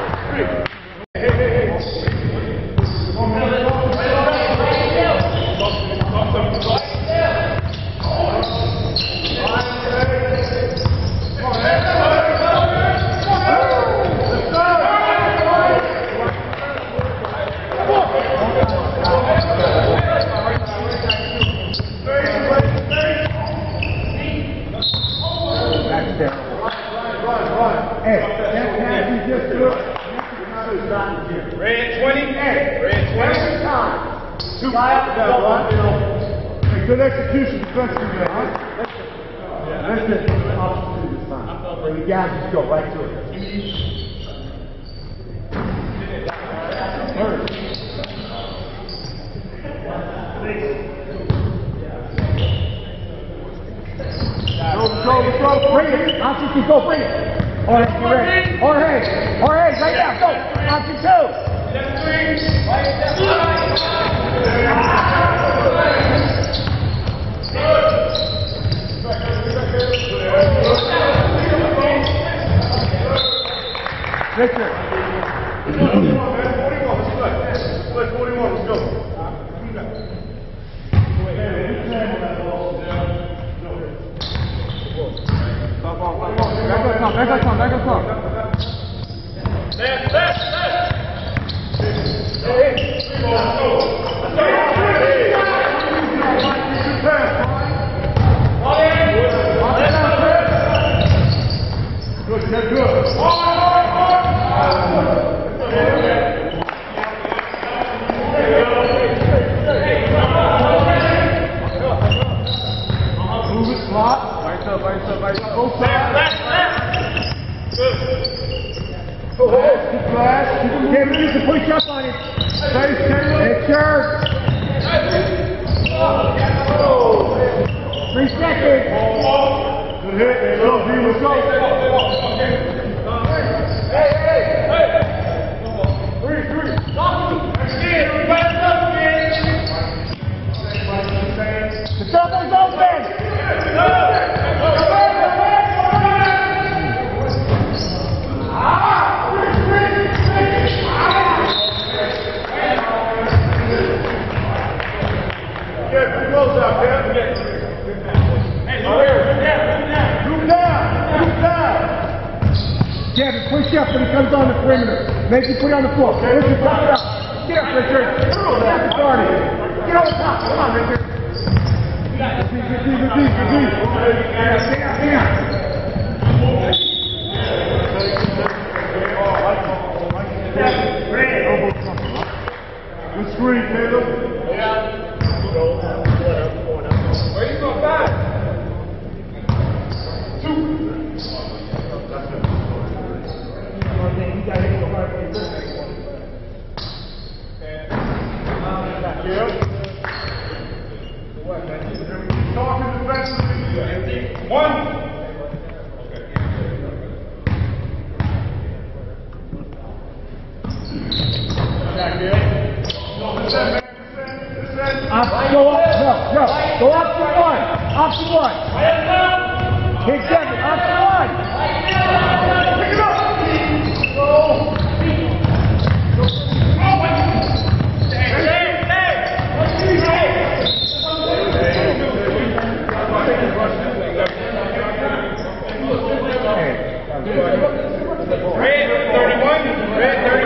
Good execution defensively there, huh? That's it. Option 2 this time. When you guys just go right to it. Go. Bring it. Option 2, go. Bring it. Jorge, you ready? Jorge, right now, go. Option 2. Victor. 41, let's go. Back up. Move it, slot. Right up. Both sides. Good flash. Can't use to push up on it. It's sure. 3 seconds. Good hit. Let's go. Hey. 3. The double's open. Kevin, push up when he comes on the perimeter. Make him put it on the floor. Richard, top it up. Get up, Richard. Starting. Get on the top. Come on, Richard. Good screen, Caleb. Yeah. Where you going back? 2. Talking defensively. 1. Go option 1. Option 1. Hit 7. Option 1. Pick it up. Go. Red 31.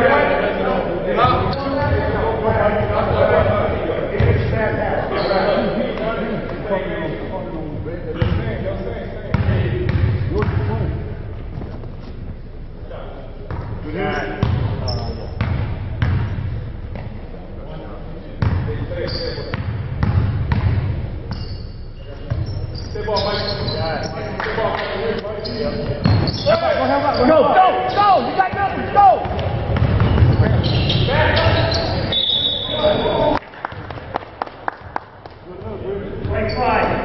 Go! You got nothing, go! Next slide.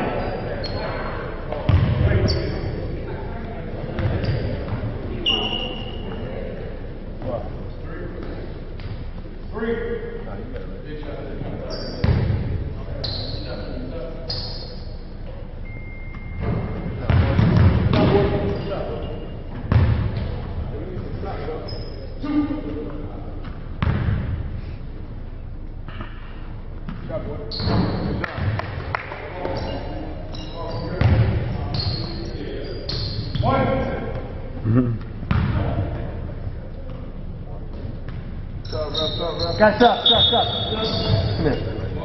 Guys, stop. Come here.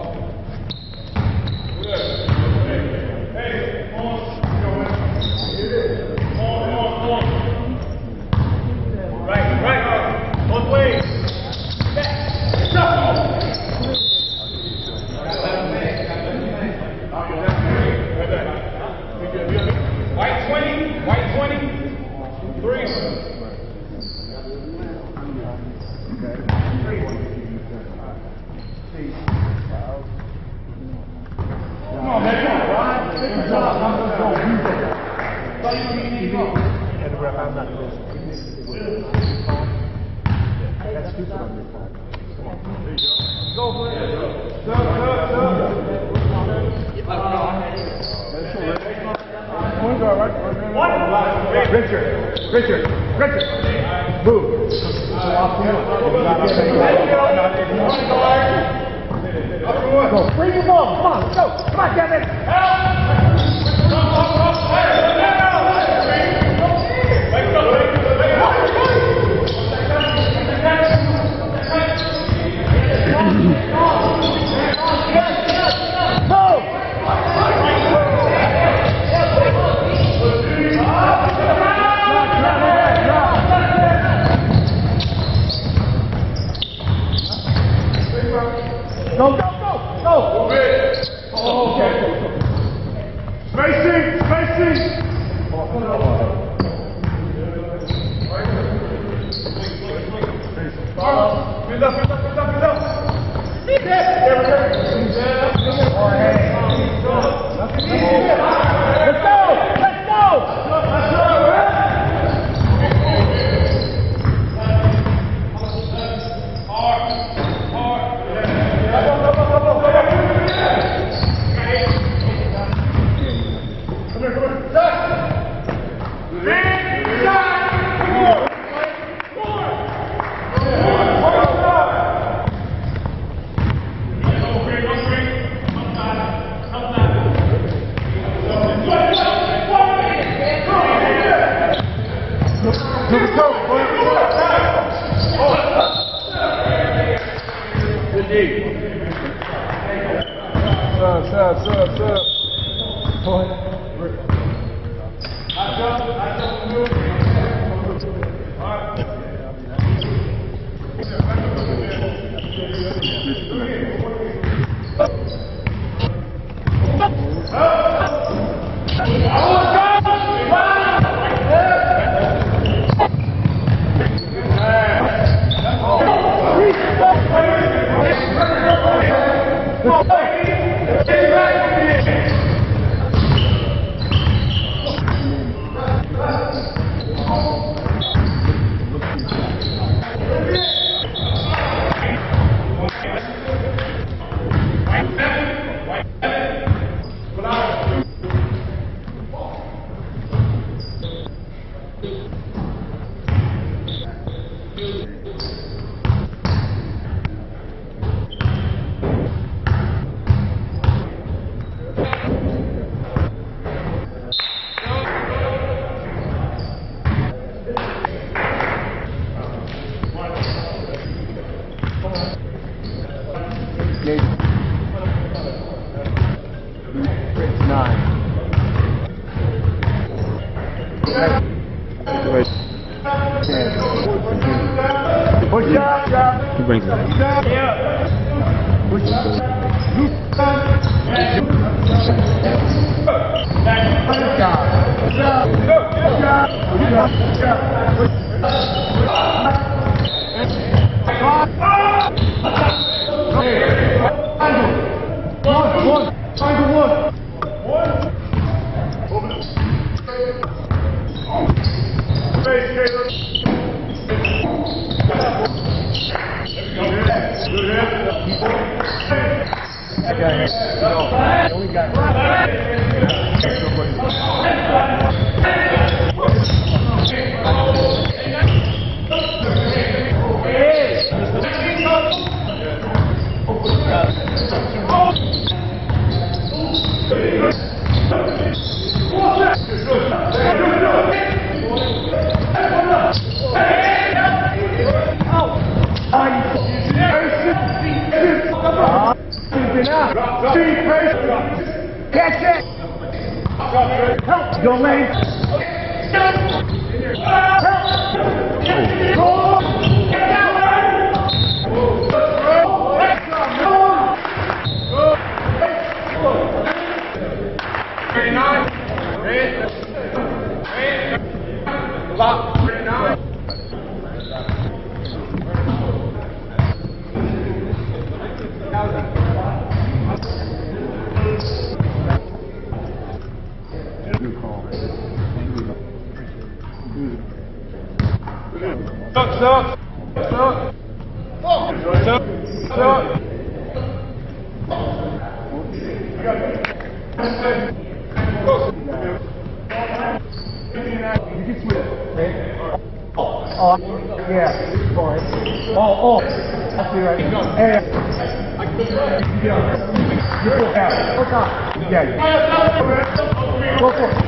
Right. Both ways. White 20. 3. Come on, man. Good job. And ref, I'm not this. That's stupid on your part. Come on. There you go. Go for it. Richard. Move. Go. Bring your ball. Come on. Go. Come on, Kevin. Go! Move it! Oh, okay. Spacing! Build up! Let's go! He brings it. Stand up. Catch it. Help. Don't let him. Help. Go. 39. Red. Lock. 39. Stop. You can switch. Okay? Oh, yeah. Fine. Oh. That's it right. Hey. You go out. Look up. Yeah. Go for it.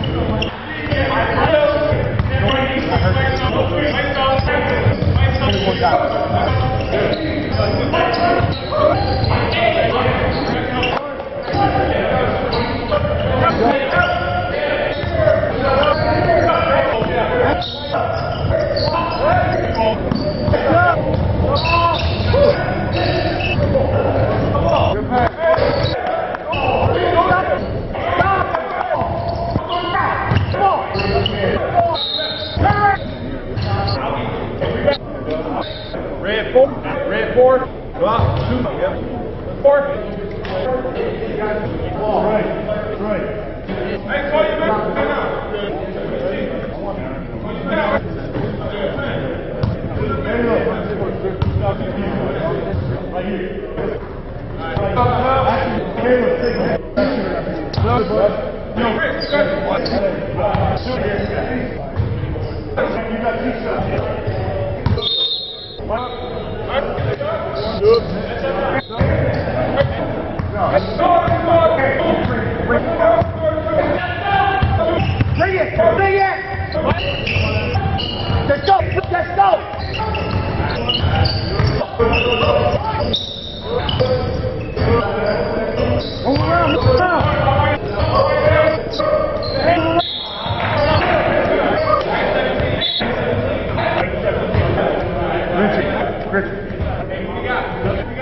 Red 4. Drop 2. Yep. 4. Right. Hey, call you back. Bring it! Let's go! Move around! Richard. What you got?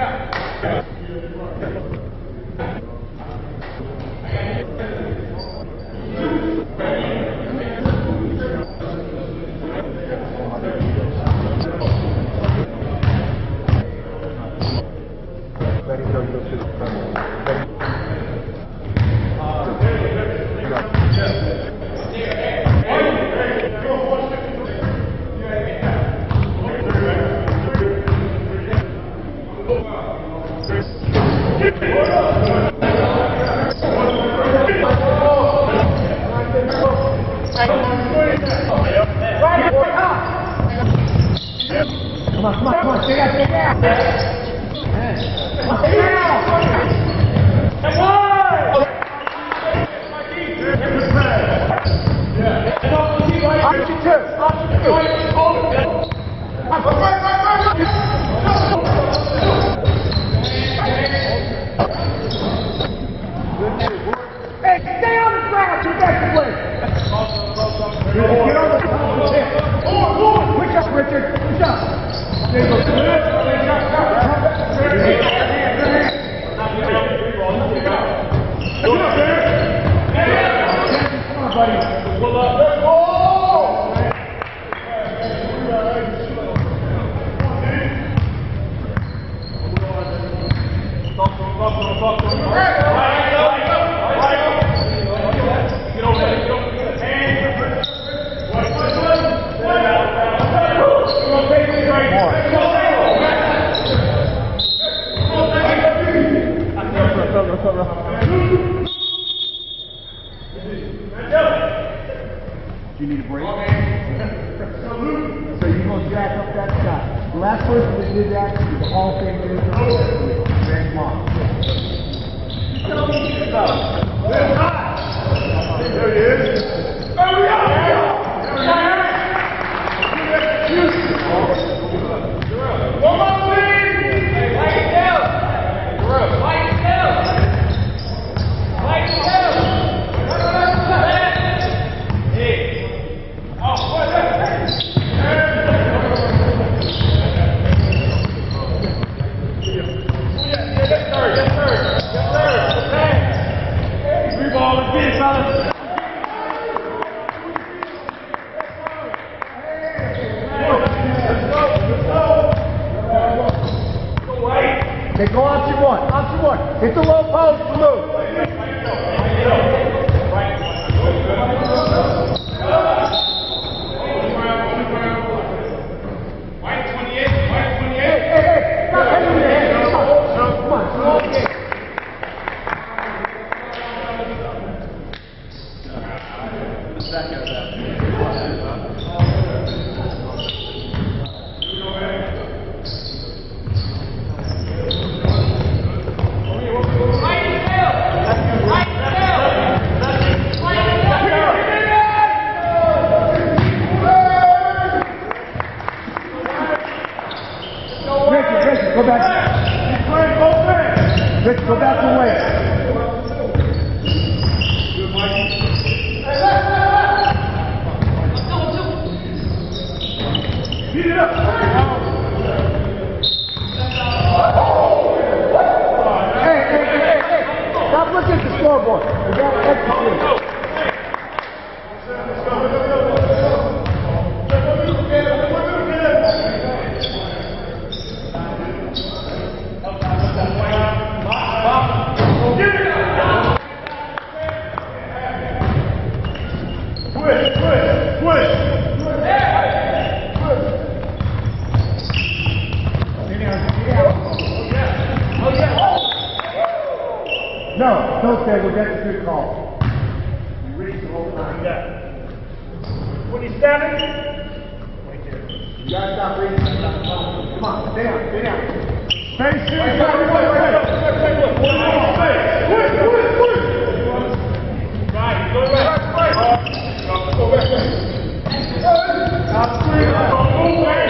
Come on, stay down. Hey, stay on the ground defensively. Get on the ground. Push up, Richard. Push up. There you go. Come on, buddy. Pull up. Let's go. You need a break? So you're going to jack up that shot. The last person that did that is the Hall of Fame Grant Moss. There he is. Hurry up! One more, please! Light it down! Light it down! Okay, go option one. Option one. Hit the low post and move. White 28. White 28. Hey, stop hitting the head. Come on, slow game. Richard, go back. He's playing both ends. Richard, go back to way. Beat it up. Hey. Stop looking at the scoreboard. We got to execute. No, don't say we'll get the good call. You reach the whole time. Yeah. 27. You gotta stop reaching. Come on, stay down. Face it. Right, go right. Top three. Go back.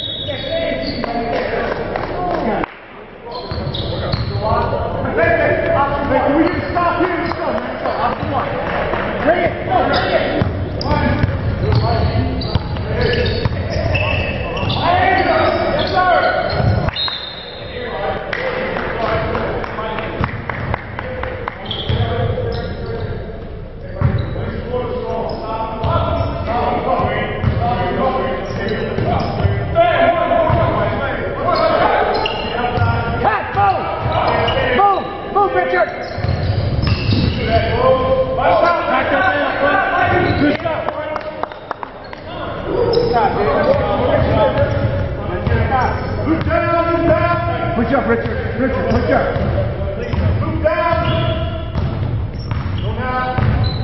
Hey, can we just stop here and go, man? Go, option one. Bring it. Yes, sir. Move, Richard. Move down. Push up, Richard. Push up. Move down. Go now.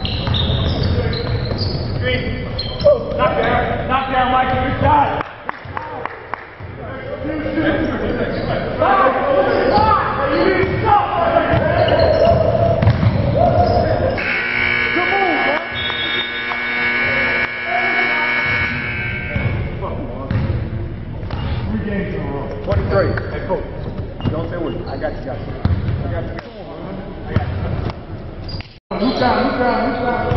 Green. Knock down, Michael. Good shot. Hey, coach. Don't say a word. I got you, guys. Move down.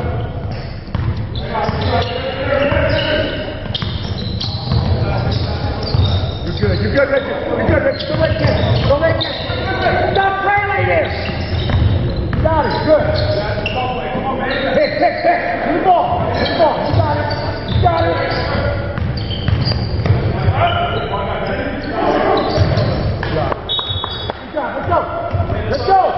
You're good, Richard. Go right there. Stop trailing him. You got it. Good. Pick. Hit the ball. You got it. Let's go.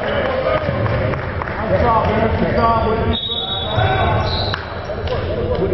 Good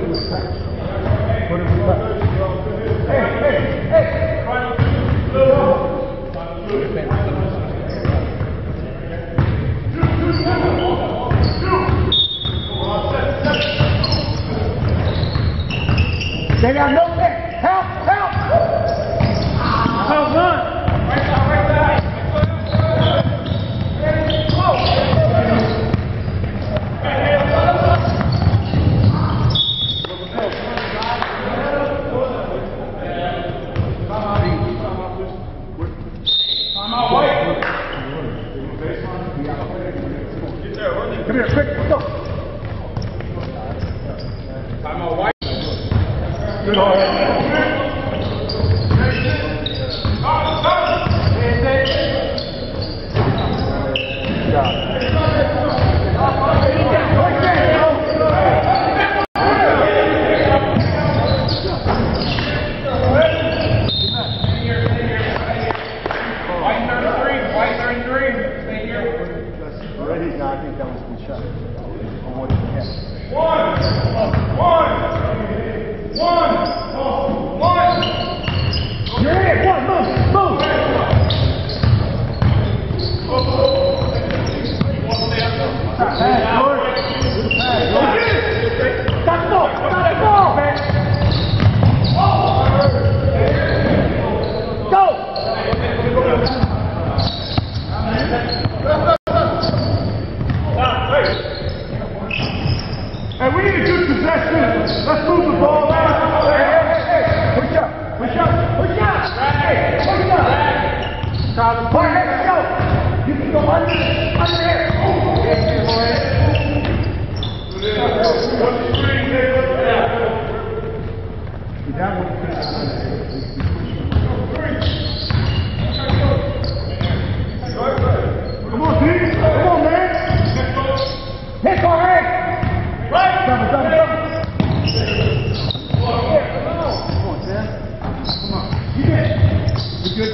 Park, let's go. You can go under here. That one could Come on, dude. Come on, man. Hit, Jorge. Right. Double. Come on, Sam. Come on. You did. You good?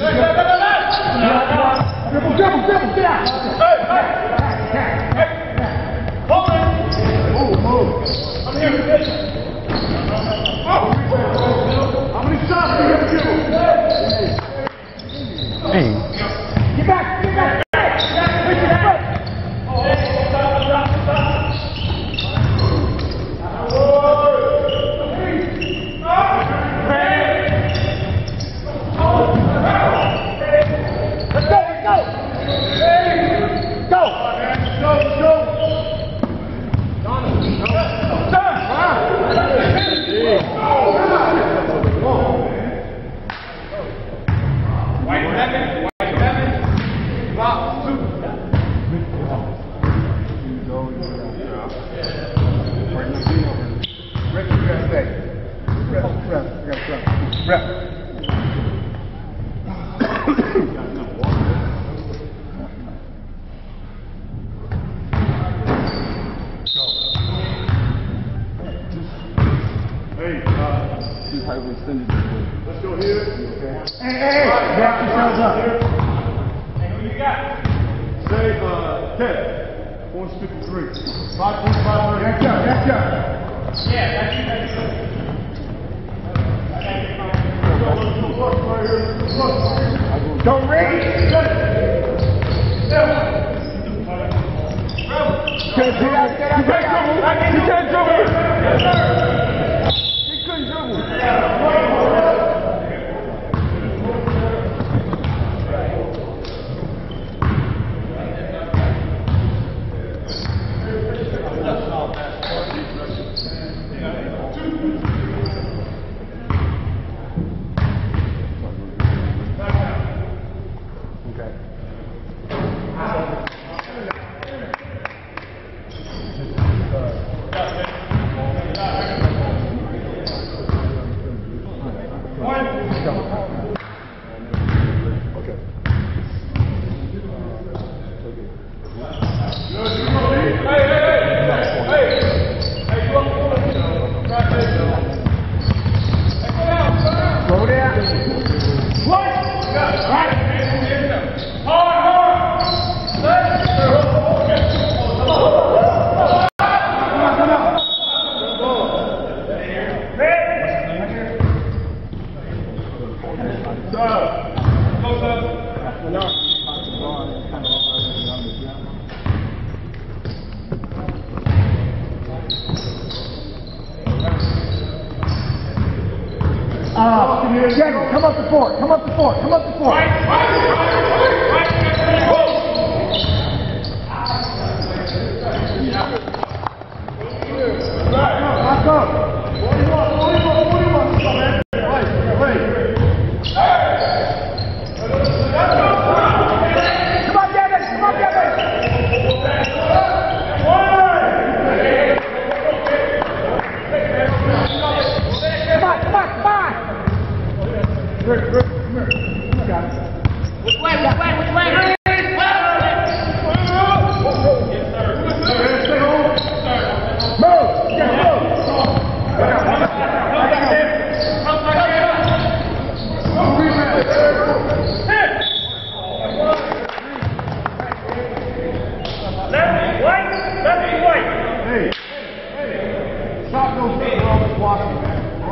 Dribble, get out. Hold it. Move. I'm here with this. How many shots do you have to do? Get back. Let's go here. Hey, back yourselves up. Hey, who you got? Say, Ted, 453. 5.5. Back up. Yeah, that's you. Don't reach. Get out. You can't dribble. Yes, sir. He couldn't dribble. Jagger, come up the floor. Back up. 41. Wait. Come on, Jagger. Come on. Rick, come here. You got it. Which way? Hey. Stop those things. We're all just watching, man.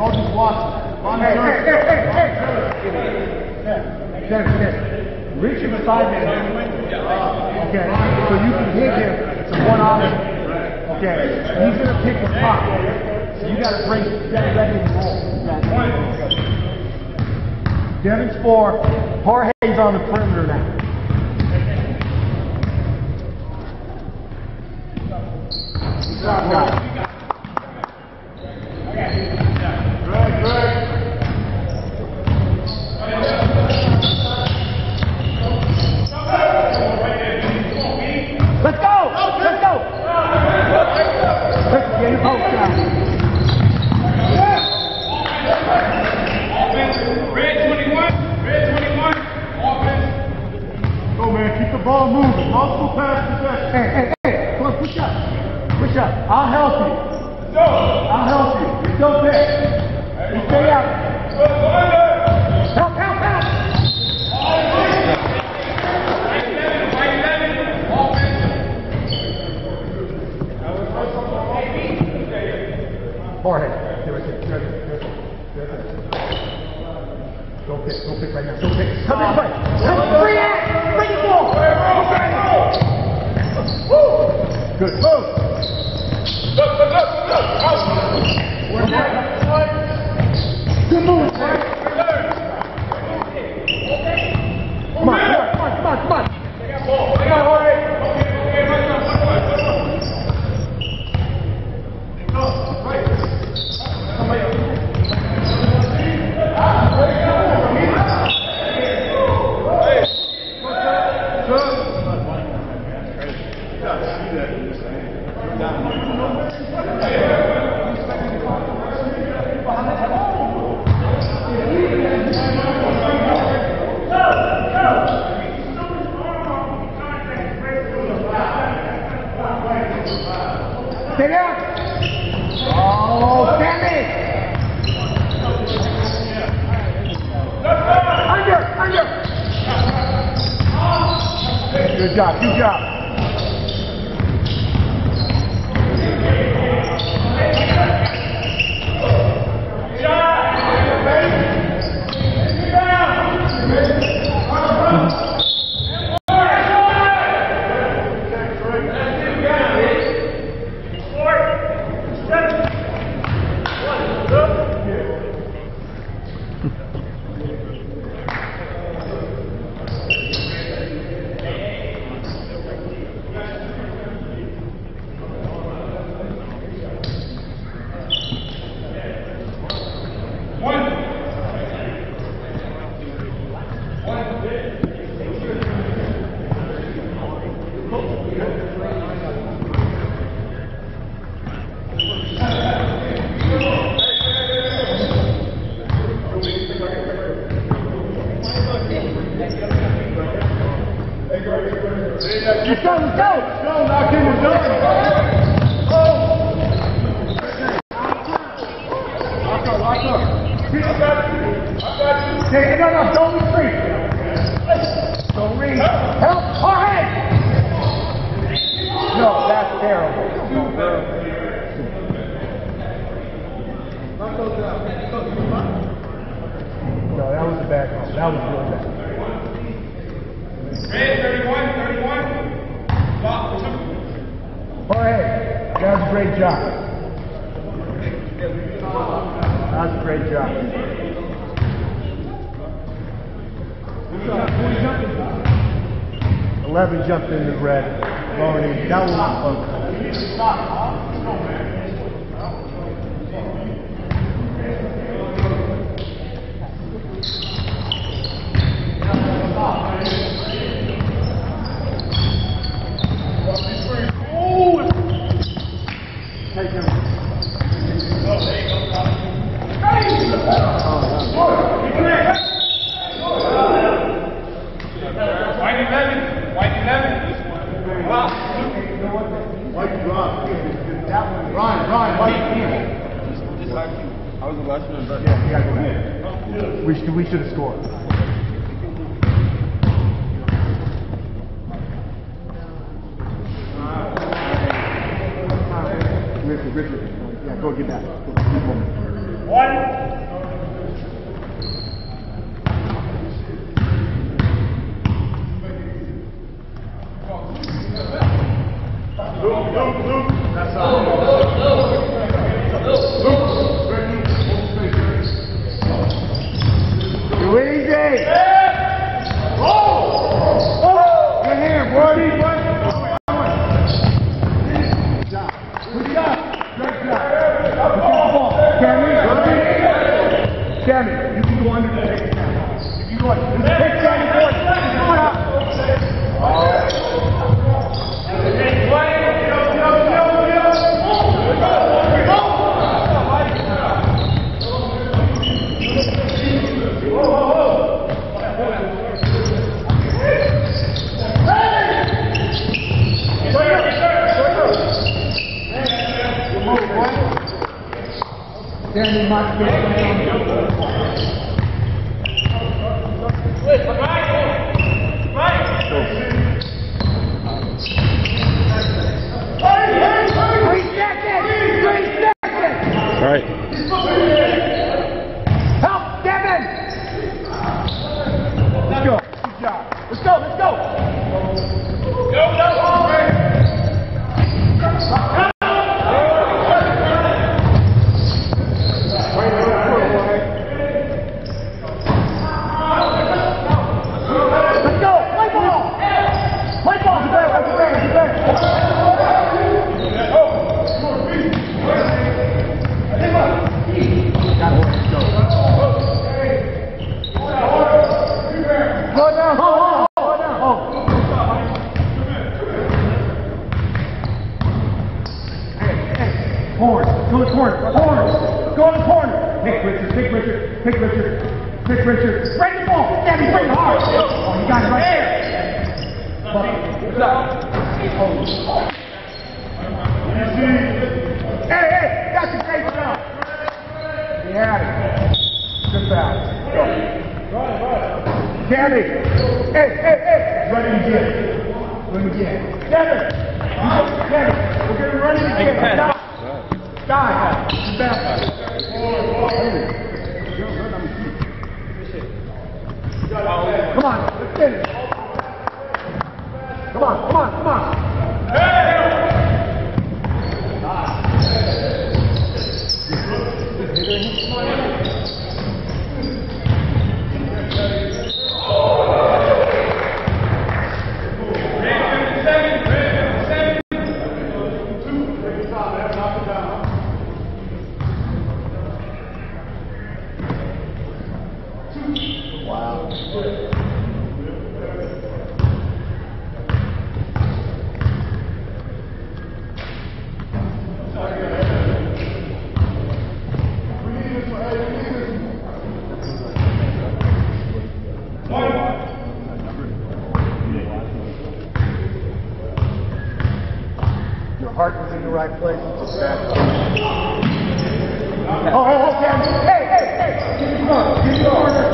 Reach him beside him. Okay, so you can hit him. It's a one option. Okay, he's gonna pick the pop. So you gotta bring that ready and roll. Devin's 4. Jorge's on the perimeter now. Greg. pass possession. Hey, come on, push up. Push up. I'll help you. I'll help you. You don't pick. You stay out. Help. Forehead. Good. Don't pick right now. Don't pick. Come this way. React. Bring the ball. Woo. Good. Move. Look. Good move, Frank. Come on. Stay down. Oh, Sammy. Under. Good job. Let's go. Knock in the zone. Lock up. Hey, no, don't retreat. Don't read. Help, forehead. No, that's terrible. No, that was a bad call. That was real bad. Red 31. Forehead. That was a great job. 11 jumped in the red. Already. That was fun. Take him. White 11. White drop. Ryan, white team. I was the last one. Yeah, you gotta go ahead. We should have scored. Richard. Yeah, go get that. One. Luke. That's all. You winning, Dave? Good hand, boy. Good job. Great job. Sammy, you can go under the take it down. If you go under, take Sammy, boy. Come on out. you might get All right. Help, Devin! Let's go. Good job. Let's go, let's go! Let's go! Play ball! Play ball! Go down! Go down! Horns! Go to the corner! Horns! Go to the corner! Pick Richard! Pick Richard! Pick Richard! Pick Richard! Break the ball! Damn, he's breaking hard! Oh, you got it right there! What's up? Hey! Got your face down! He had it. Good foul. Go. Tammy! Hey! Run it again. Run again. Devin! Devin! We're going to run it again. Guy! Back. Come on, let's finish. Come on. Your heart was in the right place. Oh, Tammy! Hey! Get the corner!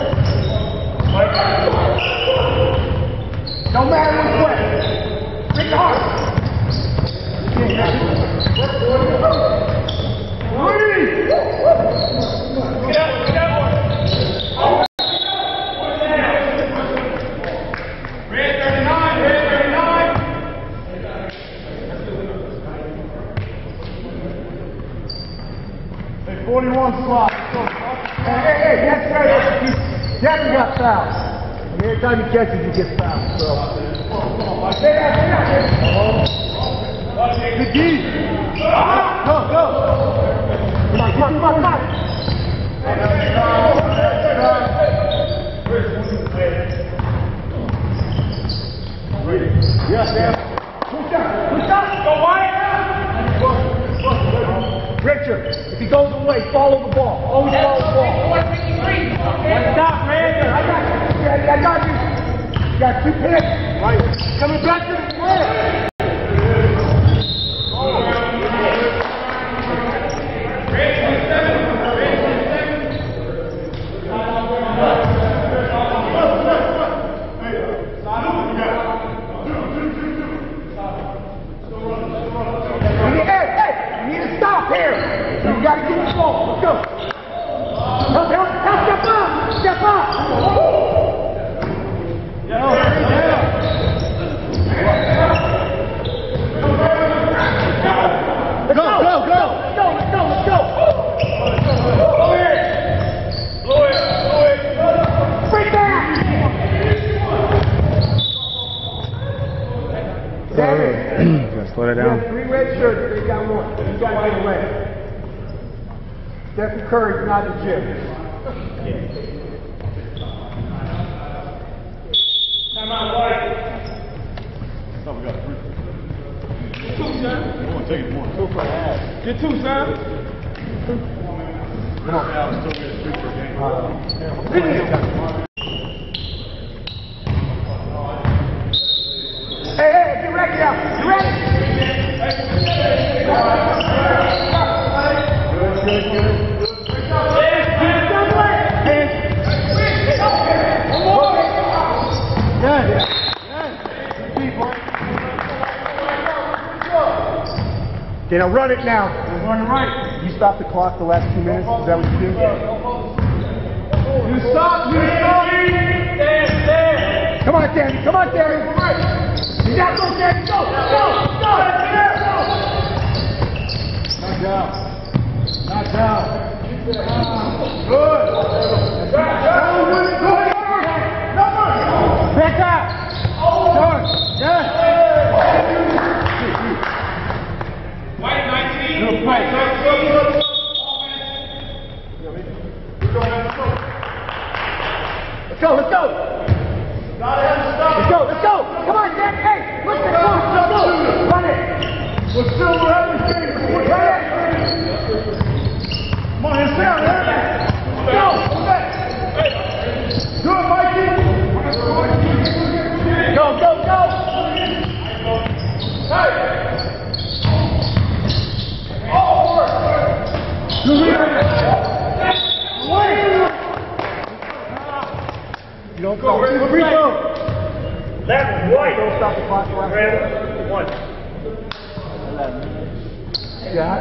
No matter which way. Bring the heart. Red 39, red 39. Hey, 41 slot. Hey, that's right. Devin got fouled. Every time he catches, he gets fouled. So. Stay down. Good D. Go. Come on. Yes, man. Push up. Go wide. Richard, if he goes away, follow the ball. Always follow the ball. Stop, man. I got you. You got 2 picks. Right. Coming back to the square. You gotta get the ball. Let's go. Help, step up. Let's go. Blow it. Bring back. Gotta slow that down. 3 red shirts, they got 1. You gotta get away. Stephen Curry's not the gym. Time out, White. No, we got 3. Get 2, son. You want to take it more. Get 2, son. Come on. Yeah, I'm still getting 3 per game. Hey, get ready now. You ready? Good. Yes. Okay, now run it now. Run it right. You stop the clock the last 2 minutes. Is that what you do? You stop. Stand. Come on, Danny. Come on, Danny. You got to go, Danny. Go. Not down. Good. Back up. Good. Yes. White 19. Good play. Let's go. Let's go. Come on, Jack. Hey, let's go. Run it. We're still everything. Run it. Come on, it's down. Go. Do it, Mikey. Go. Hey. You don't go. Free throw. Left, right. Don't stop the clock. One. Yeah.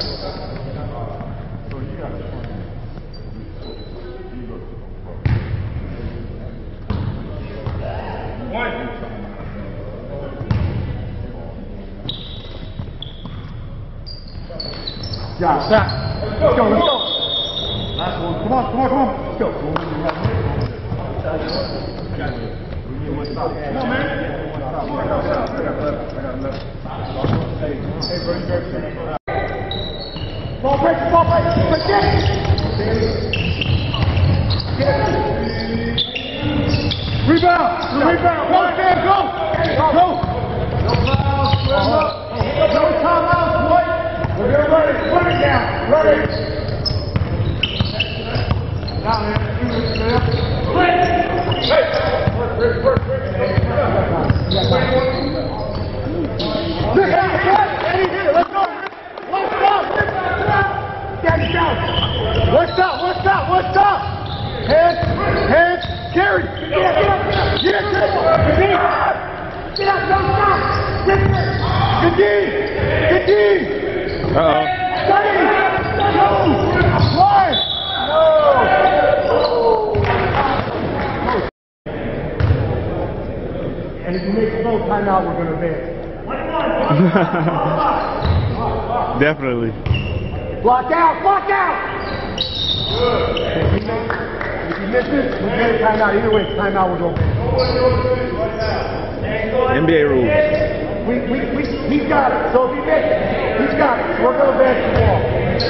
Yeah, stop. Let's go. Last one. Come on. Let's go. Come on, man. Ball break. Rebound. Go, Sam, go. No timeouts, boy. We're going to run it down. Run it. Down there. Work. Let's go. What's up? Hands. Carry. Get up. Don't stop. Good D. Uh-oh. And if you make no timeout, we're going to advance. Definitely. Block out! If you miss it, we get a timeout. Either way, timeout, we're going to NBA rules. He's got it. So if he misses it, he's got it. We're going to advance the ball.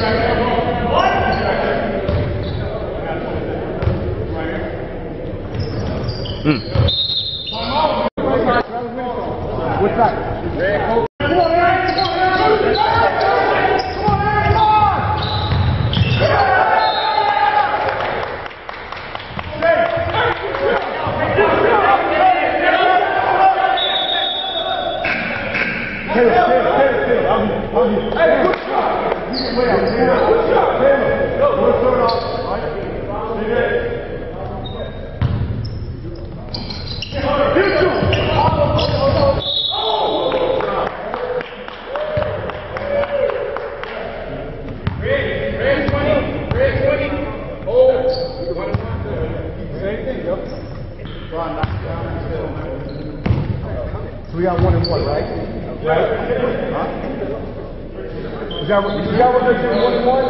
What's that? So we got 1 and 1, right? Huh? Is that what they're doing? 1 and 1?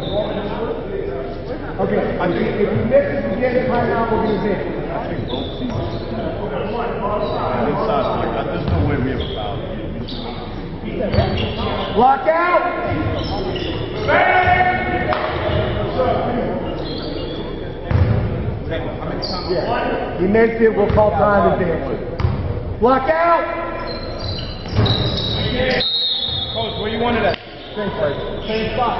Okay. If you miss it, you get a timeout, we're going to miss. There's no way we have a foul. Block out! Yeah. He missed it, we'll call time and dance. Block out! Coach, where you wanted at? Same place. Same spot.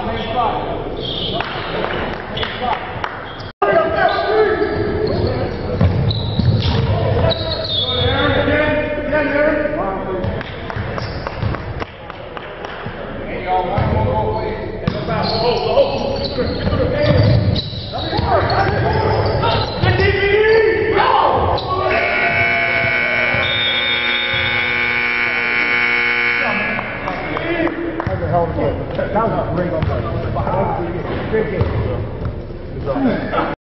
hell of a game. That was a great game. Great game.